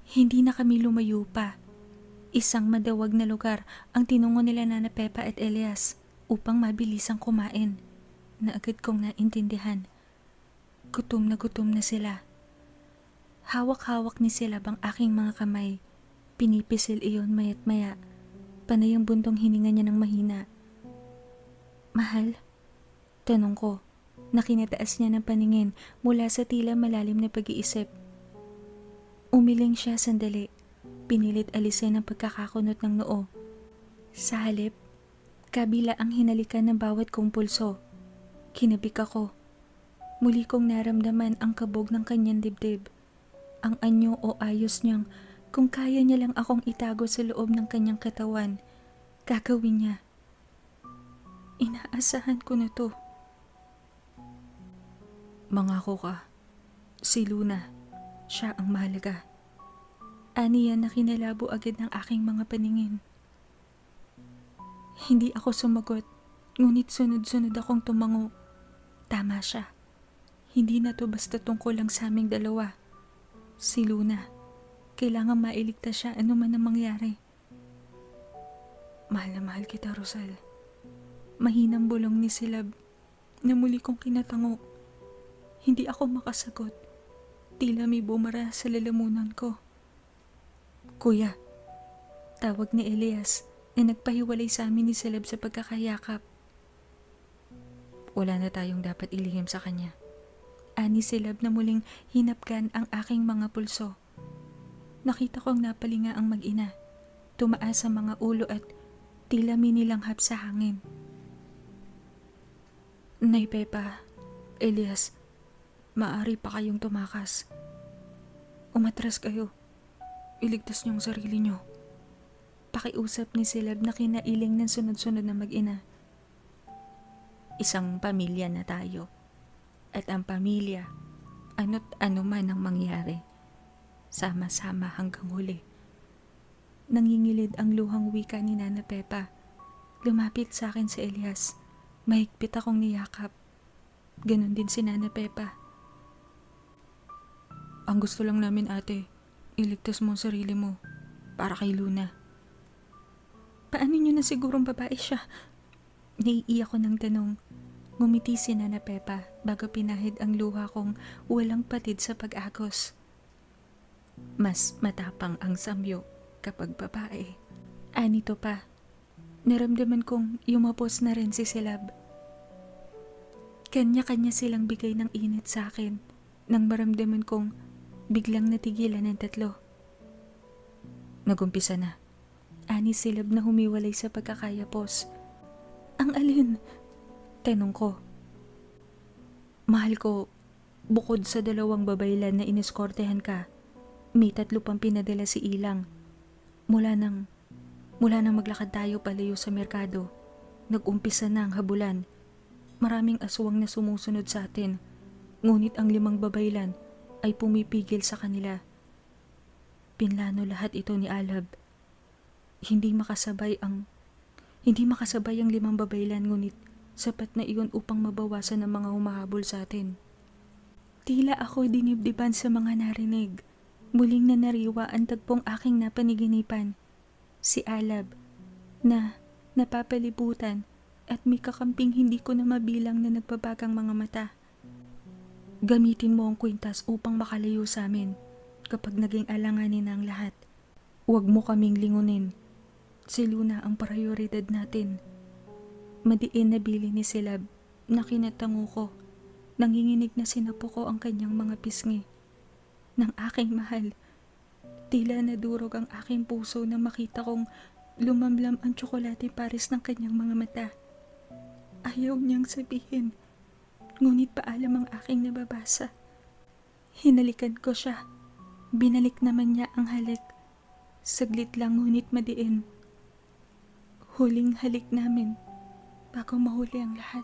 Hindi na kami lumayo pa. Isang madawag na lugar ang tinungo nila Nana Pepa at Elias upang mabilisang kumain, na agad kong naintindihan. Gutom na sila. Hawak-hawak ni Silab ang aking mga kamay. Pinipisil iyon maya't maya. Panay ang buntong hininga niya ng mahina. Mahal? Tanong ko, na kinataas niya ng paningin mula sa tila malalim na pag-iisip. Umiling siya sandali. Pinilit alisin ang pagkakakunot ng noo. Sa halip, kabila ang hinalikan ng bawat kong pulso. Kinabik ako. Muli kong naramdaman ang kabog ng kanyang dibdib. Ang anyo o ayos niyang kung kaya niya lang akong itago sa loob ng kanyang katawan, gagawin niya. Inaasahan ko na to. Mangako ka. Si Luna, siya ang mahalaga. Aniya na kinalabo agad ng aking mga paningin. Hindi ako sumagot, ngunit sunod-sunod akong tumango. Tama siya. Hindi na to basta tungkol lang sa aming dalawa. Si Luna, kailangan mailigtas siya anuman ang mangyari. Mahal na mahal kita, Rosal. Mahinang bulong ni Silab na muli kong kinatango. Hindi ako makasagot. Tila may bumara sa lalamunan ko. Kuya, tawag ni Elias na nagpahiwalay sa amin ni Silab sa pagkakayakap. Wala na tayong dapat ilihim sa kanya. Ani Silab na muling hinapkan ang aking mga pulso. Nakita kong napalinga ang mag-ina. Tumaas sa mga ulo at tila minilanghap sa hangin. Nay Pepa, Elias, maaari pa kayong tumakas. Umatras kayo. Iligtas niyong sarili niyo. Pakiusap ni Silab na kinailing ng sunod-sunod na mag-ina. Isang pamilya na tayo. At ang pamilya, ano't ano man ang mangyari, sama-sama hanggang huli. Nangingilid ang luhang wika ni Nana Pepa. Lumapit sa akin si Elias. Mahigpit akong niyakap. Ganon din si Nana Pepa. Ang gusto lang namin, ate, iligtas mo ang sarili mo para kay Luna. Paano niyo na sigurong babae siya? Naiiyak ko ng tanong. Ngumiti si Nana Pepa bago pinahid ang luha kong walang patid sa pag-agos. Mas matapang ang samyo kapag babae. Anito pa, naramdaman kong yumapos na rin si Silab. Kanya-kanya silang bigay ng init sa akin nang maramdaman kong biglang natigilan ng tatlo. Nagumpisa na. Ani Silab na humiwalay sa pagkakayapos. Ang alin? Tanong ko. Mahal ko, bukod sa 2 babaylan na ineskortehan ka, may 3 pang pinadala si Ilang. Mula nang maglakad tayo palayo sa merkado, nag-umpisa na ang habulan. Maraming aswang na sumusunod sa atin, ngunit ang 5 babaylan ay pumipigil sa kanila. Pinlano lahat ito ni Alab. Hindi makasabay ang 5 babaylan, ngunit sapat na iyon upang mabawasan ang mga humahabol sa atin. Tila ako dinibdiban sa mga narinig. Muling nanariwa ang tagpong aking napaniginipan. Si Alab, na napapalibutan at may kakamping hindi ko na mabilang na nagbabagang mga mata. Gamitin mo ang kwintas upang makalayo sa amin kapag naging alanganin na ang lahat. Huwag mo kaming lingunin. Si Luna ang prioridad natin. Madiin na bili ni Silab na kinatango ko. Nanginginig na sinapo ko ang kanyang mga pisngi. Ng aking mahal, tila nadurog ang aking puso nang makita kong lumamlam ang tsokolate pares ng kanyang mga mata. Ayaw niyang sabihin, ngunit paalam ang aking nababasa. Hinalikan ko siya. Binalik naman niya ang halik. Saglit lang ngunit madiin. Huling halik namin bago mahuli ang lahat.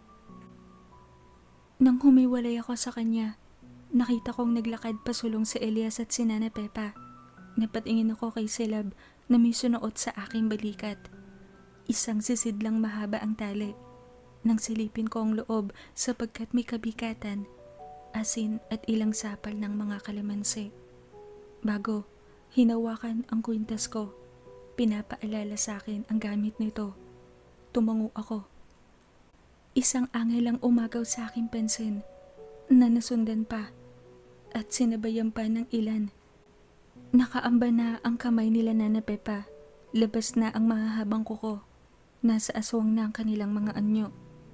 Nang humiwalay ako sa kanya, nakita kong naglakad pasulong si Elias at si Nana Pepa. Napatingin ako kay Silab na may sunuot sa aking balikat. Isang sisid lang mahaba ang tali. Nang silipin ko ang loob sapagkat may kabikatan, asin at ilang sapal ng mga kalamansi. Bago Hinawakan ang kwintas ko. Pinapaalala sa akin ang gamit nito. Tumango ako. Isang angel ang umagaw sa aking pansin na nasundan pa at sinabayan pa ng ilan. Nakaamba na ang kamay nila Nana Pepa. Labas na ang mahahabang kuko. Nasa aswang na ang kanilang mga anyo.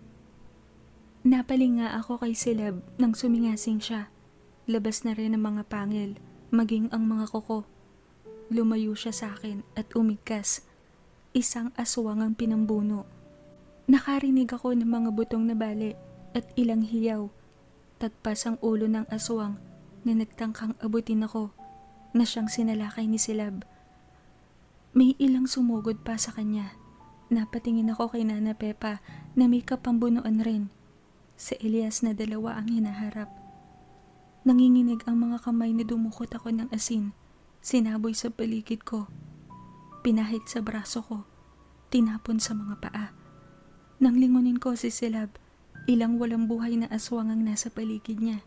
Napalinga ako kay Silab nang sumingasing siya. Labas na rin ang mga pangil, maging ang mga kuko. Lumayo siya sa akin at umigkas. Isang aswang ang pinambuno. Nakarinig ako ng mga butong na bali at ilang hiyaw. Tagpas ang ulo ng aswang na nagtangkang abutin ako na siyang sinalakay ni Silab. May ilang sumugod pa sa kanya. Napatingin ako kay Nana Pepa na may kapambunuan rin. Sa Elias na dalawa ang hinaharap. Nanginginig ang mga kamay na dumukot ako ng asin. Sinaboy sa paligid ko. Pinahid sa braso ko. Tinapon sa mga paa. Nang lingunin ko si Silab, ilang walang buhay na aswang ang nasa paligid niya.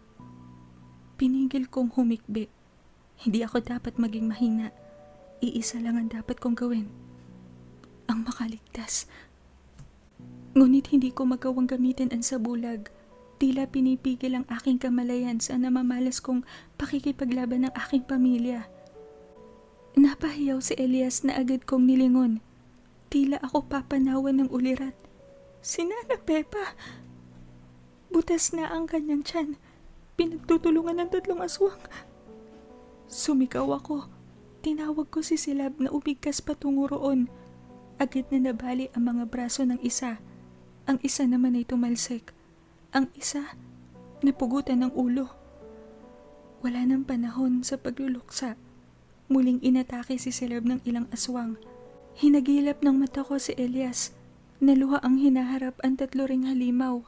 Pinigil kong humikbi. Hindi ako dapat maging mahina. Iisa lang ang dapat kong gawin. Ang makaligtas. Ngunit hindi ko magawang gamitin ang sabulag. Tila pinipigil ang aking kamalayan sa namamalas kong pakikipaglaban ng aking pamilya. Napahiyaw si Elias na agad kong nilingon. Tila ako papanawan ng ulirat. Si Nana Pepa. Butas na ang kanyang tiyan. Pinagtutulungan ng 3 aswang. Sumigaw ako. Tinawag ko si Silab na umigkas patungo roon. Agad na nabali ang mga braso ng isa. Ang isa naman ay tumalsik. Ang isa, napugutan ng ulo. Wala nang panahon sa pagluluksa. Muling inatake si Silab ng ilang aswang. Hinagilap ng mata ko si Elias. Naluha ang hinaharap ang 3 ring halimaw.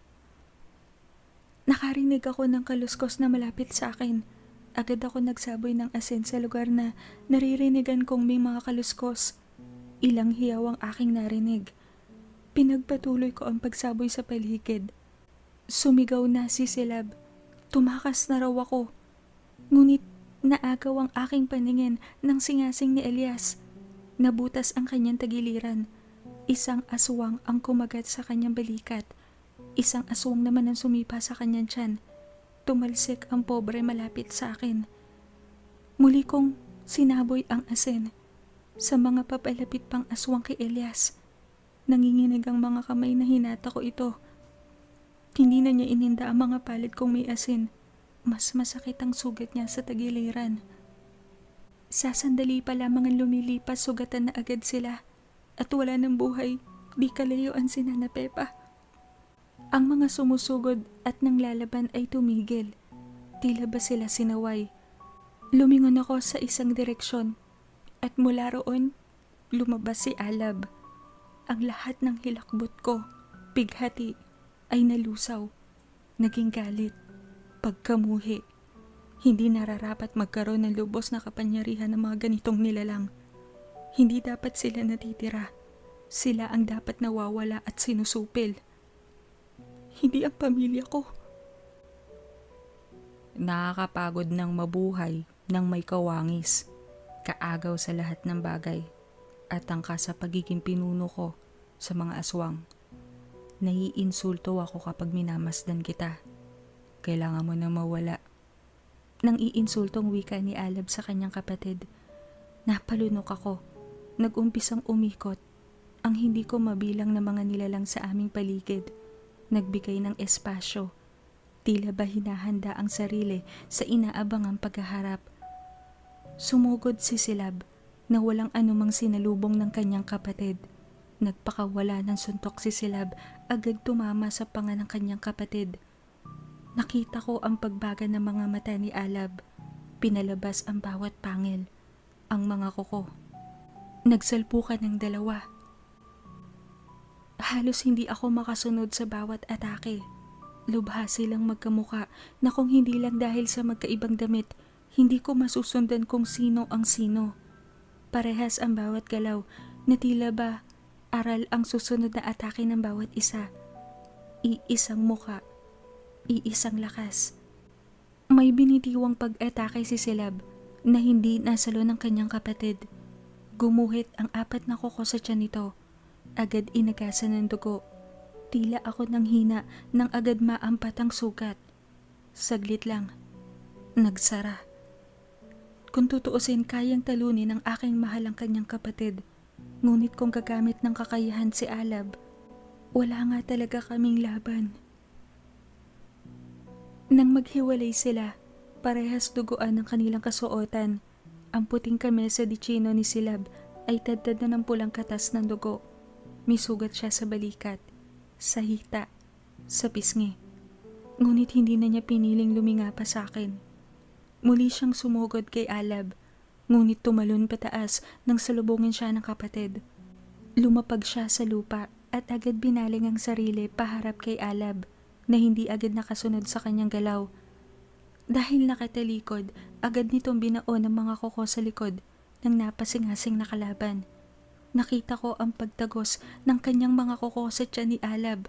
Nakarinig ako ng kaluskos na malapit sa akin. Agad ako nagsaboy ng asin sa lugar na naririnigan kong may mga kaluskos. Ilang hiyaw ang aking narinig. Pinagpatuloy ko ang pagsaboy sa paligid. Sumigaw na si Silab. Tumakas na raw ako. Ngunit naagaw ang aking paningin ng singasing ni Elias. Nabutas ang kanyang tagiliran. Isang aswang ang kumagat sa kanyang balikat. Isang aswang naman ang sumipa sa kanyang tiyan. Tumalsik ang pobre malapit sa akin. Muli kong sinaboy ang asin. Sa mga papalapit pang aswang kay Elias. Nanginginig ang mga kamay na hinata ko ito. Hindi na niya ininda ang mga palad kong may asin. Mas masakit ang sugat niya sa tagiliran. Sa sandali pa lamang ang lumilipas, sugatan na agad sila. At wala ng buhay, di kalayuan si Nana Pepa. Ang mga sumusugod at nanglalaban ay tumigil. Tila ba sila sinaway? Lumingon ako sa isang direksyon. At mula roon, lumabas si Alab. Ang lahat ng hilakbot ko, pighati, ay nalusaw. Naging galit, pagkamuhi. Hindi nararapat magkaroon ng lubos na kapangyarihan ng mga ganitong nilalang. Hindi dapat sila natitira. Sila ang dapat nawawala at sinusupil. Hindi ang pamilya ko. Nakakapagod ng mabuhay ng may kawangis, kaagaw sa lahat ng bagay, at tangka sa pagiging pinuno ko sa mga aswang. Naiinsulto ako kapag minamasdan kita. Kailangan mo na mawala. Nang iinsultong wika ni Alab sa kanyang kapatid, napalunok ako. Nag-umpisang umikot. Ang hindi ko mabilang na mga nilalang sa aming paligid. Nagbigay ng espasyo. Tila ba hinahanda ang sarili sa inaabangang paghaharap. Sumugod si Silab na walang anumang sinalubong ng kanyang kapatid. Nagpakawala ng suntok si Silab, agad tumama sa panga ng kanyang kapatid. Nakita ko ang pagbaga ng mga mata ni Alab. Pinalabas ang bawat pangil. Ang mga kuko. Nagsalpukan ng dalawa. Halos hindi ako makasunod sa bawat atake. Lubha silang magkamuka na kung hindi lang dahil sa magkaibang damit, hindi ko masusundan kung sino ang sino. Parehas ang bawat galaw na tila ba aral ang susunod na atake ng bawat isa. Iisang muka. Iisang lakas. May binitiwang pag-atake si Silab. na hindi nasalo ng kanyang kapatid. Gumuhit ang 4 na kuko sa tiyan nito. Agad inagasan ng dugo. Tila ako nang hina nang agad maampat ang sugat. Saglit lang. Nagsara. Kung tutuusin, kayang talunin ng aking mahal ang kanyang kapatid. Ngunit kung gagamit ng kakayahan si Alab, wala nga talaga kaming laban. Nang maghiwalay sila, parehas duguan ang kanilang kasuotan. Ang puting kamesa di chino ni Silab ay tadtad na ng pulang katas ng dugo. May sugat siya sa balikat, sa hita, sa pisngi. Ngunit hindi na niya piniling luminga pa sa akin. Muli siyang sumugod kay Alab, ngunit tumalon pataas nang salubungin siya ng kapatid. Lumapag siya sa lupa at agad binaling ang sarili paharap kay Alab na hindi agad nakasunod sa kanyang galaw. Dahil nakatalikod, agad nitong binaon ang mga kuko sa likod ng napasingasing na kalaban. Nakita ko ang pagtagos ng kanyang mga kuko sa tiyan ni Alab.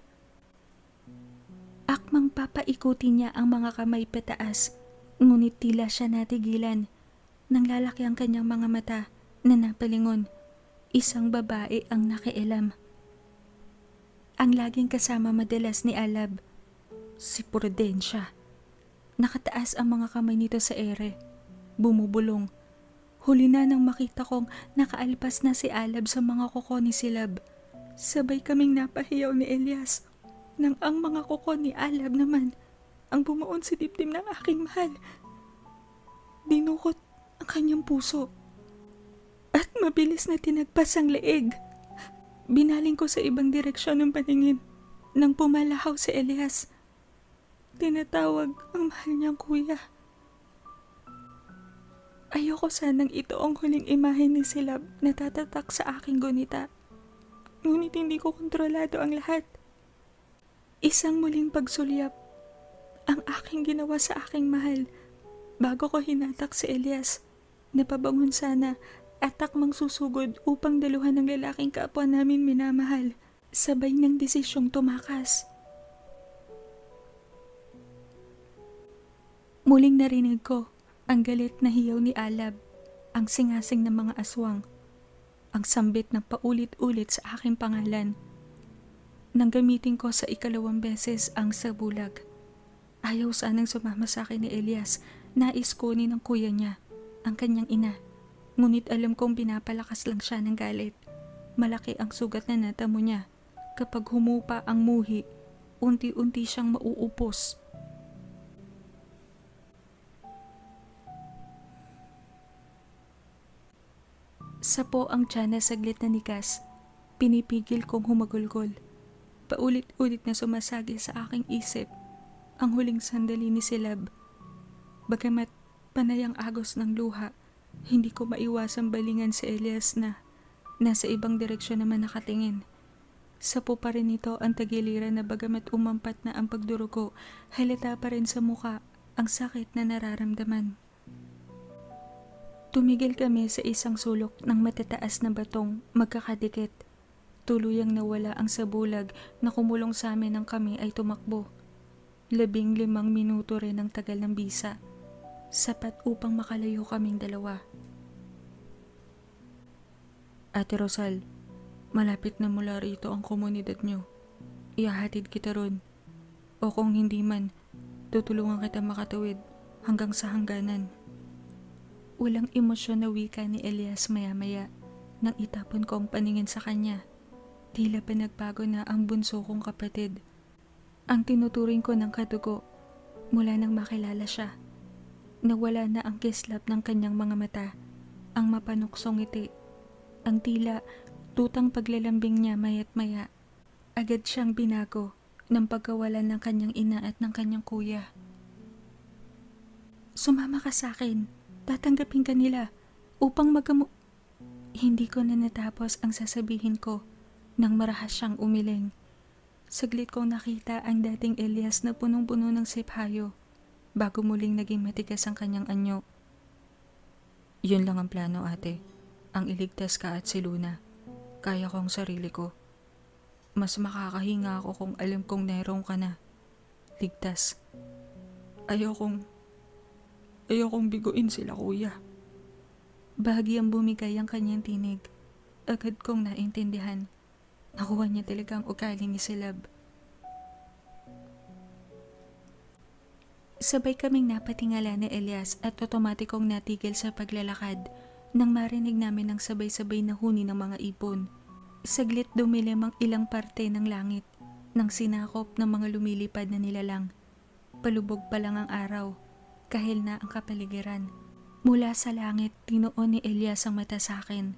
Akmang papaikutin niya ang mga kamay pataas, ngunit tila siya natigilan. Nang lalaki ang kanyang mga mata na napalingon. Isang babae ang nakialam. Ang laging kasama madalas ni Alab, si Prudencia. Nakataas ang mga kamay nito sa ere. Bumubulong. Huli na nang makita kong nakaalpas na si Alab sa mga kuko ni Silab. Sabay kaming napahiyaw ni Elias nang ang mga kuko ni Alab naman ang bumuon sa dibdib ng aking mahal. Dinukot ang kanyang puso at mabilis na tinagpas ang leeg. Binaling ko sa ibang direksyon ng paningin nang pumalahaw si Elias. Tinatawag ang mahal niyang kuya. Ayoko sanang ito ang huling imahe ni Silab na tatatak sa aking gunita. Ngunit hindi ko kontrolado ang lahat. Isang muling pagsulyap ang aking ginawa sa aking mahal bago ko hinatak si Elias. Napabangon sana at takmang susugod upang daluhan ng lalaking kapwa namin minamahal. Sabay ng desisyong tumakas. Muling narinig ko ang galit na hiyaw ni Alab, ang singasing ng mga aswang, ang sambit na paulit-ulit sa aking pangalan. Nang gamitin ko sa 2 beses ang sabulag. Ayaw sanang sumama sa akin ni Elias. Nais kunin ng kuya niya, ang kanyang ina. Ngunit alam kong pinapalakas lang siya ng galit. Malaki ang sugat na natamo niya. Kapag humupa ang muhi, unti-unti siyang mauupos. Sapo ang tiyan na saglit na nikas. Pinipigil kong humagulgol. Paulit-ulit na sumasagi sa aking isip ang huling sandali ni Silab. Bagamat panay ang agos ng luha, hindi ko maiwasang balingan si Elias na nasa ibang direksyon naman nakatingin. Sapo pa rin ito ang tagiliran na bagamat umampat na ang pagdurugo, halata pa rin sa muka ang sakit na nararamdaman. Tumigil kami sa isang sulok ng matataas na batong magkakadikit. Tuluyang nawala ang sabulag na kumulong sa amin nang kami ay tumakbo. 15 minuto rin ang tagal ng bisa. Sapat upang makalayo kaming dalawa. Ate Rosal, malapit na mula rito ang komunidad nyo. Ihahatid kita ron. O kung hindi man, tutulungan kita makatawid hanggang sa hangganan. Walang emosyon na wika ni Elias maya-maya nang itapon ko ang paningin sa kanya. Tila pa nagbago na ang bunso kong kapatid. Ang tinuturing ko ng kadugo mula nang makilala siya. Nawala na ang kislap ng kanyang mga mata, ang mapanuksong ngiti, ang tila tutang paglalambing niya maya't maya. Agad siyang binago ng pagkawalan ng kanyang ina at ng kanyang kuya. Sumama ka sa akin. Tatanggapin ka nila upang Hindi ko na natapos ang sasabihin ko nang marahas siyang umiling. Saglit kong nakita ang dating Elias na punong-puno ng siphayo bago muling naging matigas ang kanyang anyo. Yun lang ang plano, ate. Ang iligtas ka at si Luna. Kaya ko ang sarili ko. Mas makakahinga ako kung alam kong naroon ka na. Ligtas. Ayokong biguin sila, kuya. Bahagyang bumigay ang kanyang tinig. Agad kong naintindihan. Nakuha niya talaga ang ugali ni Silab. Sabay kaming napatingala ni Elias at otomatikong natigil sa paglalakad nang marinig namin ang sabay-sabay na huni ng mga ibon. Saglit dumilim ang ilang parte ng langit nang sinakop ng mga lumilipad na nilalang. Palubog pa lang ang araw, kahil na ang kapaligiran. Mula sa langit, tinuon ni Elias ang mata sa akin.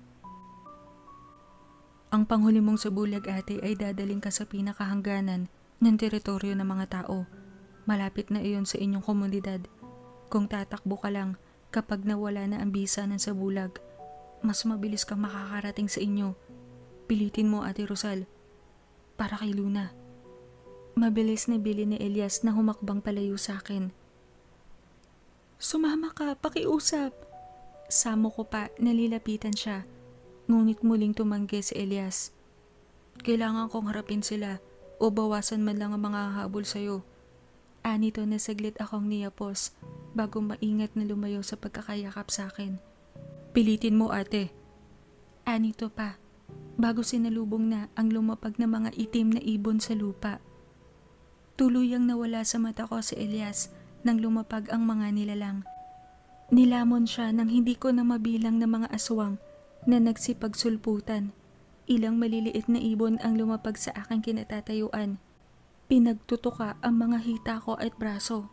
Ang panghuli mong sabulag, ate, ay dadaling ka sa pinakahangganan ng teritoryo ng mga tao. Malapit na iyon sa inyong komunidad. Kung tatakbo ka lang kapag nawala na ang bisa ng sabulag, mas mabilis kang makakarating sa inyo. Pilitin mo, Ate Rosal. Para kay Luna. Mabilis na bili ni Elias na humakbang palayo sa akin. Sumama ka, pakiusap. Samo ko pa, nalilapitan siya. Ngunit muling tumanggi si Elias. Kailangan kong harapin sila o bawasan man lang ang mga habol sa'yo. Anito na saglit akong niyapos bago maingat na lumayo sa pagkakayakap sa akin. Pilitin mo, ate. Anito pa, bago sinalubong na ang lumapag na mga itim na ibon sa lupa. Tuluyang nawala sa mata ko si Elias nang lumapag ang mga nilalang. Nilamon siya nang hindi ko na mabilang na mga aswang na nagsipagsulputan. Ilang maliliit na ibon ang lumapag sa aking kinatatayuan. Pinagtutuka ang mga hita ko at braso.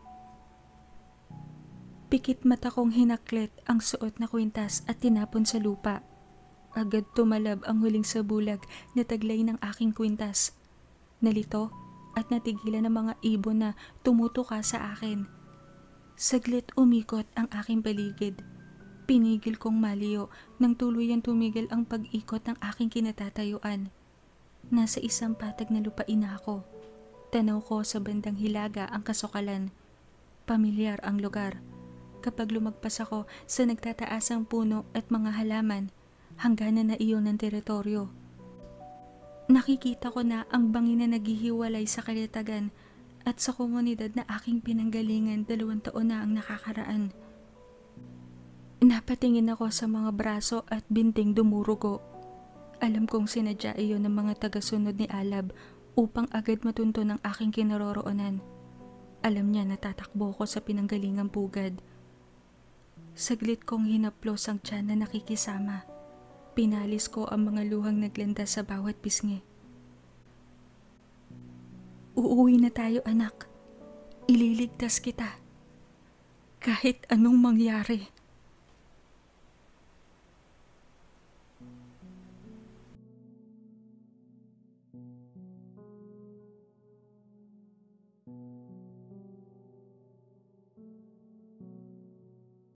Pikit mata kong hinaklit ang suot na kwintas at tinapon sa lupa. Agad tumalab ang huling sabulag na taglay ng aking kwintas. Nalito at natigilan ng mga ibon na tumutuka sa akin. Saglit umikot ang aking paligid. Pinigil kong maliyo nang tuluyan tumigil ang pag-ikot ng aking kinatatayuan. Nasa isang patag na lupain na ako. Tanaw ko sa bandang hilaga ang kasukalan. Pamilyar ang lugar. Kapag lumagpas ako sa nagtataasang puno at mga halaman, hangganan na iyon ng teritoryo. Nakikita ko na ang bangin na naghihiwalay sa kalitagan at sa komunidad na aking pinanggalingan 2 taon na ang nakakaraan. Napatingin ako sa mga braso at binting dumurugo. Alam kong sinadya iyon ng mga tagasunod ni Alab upang agad matunto ng aking kinaroroonan. Alam niya na tatakbo ko sa pinanggalingang pugad. Saglit kong hinaplos ang tiyan na nakikisama. Pinalis ko ang mga luhang naglandas sa bawat pisngi. Uuwi na tayo, anak. Ililigtas kita. Kahit anong mangyari.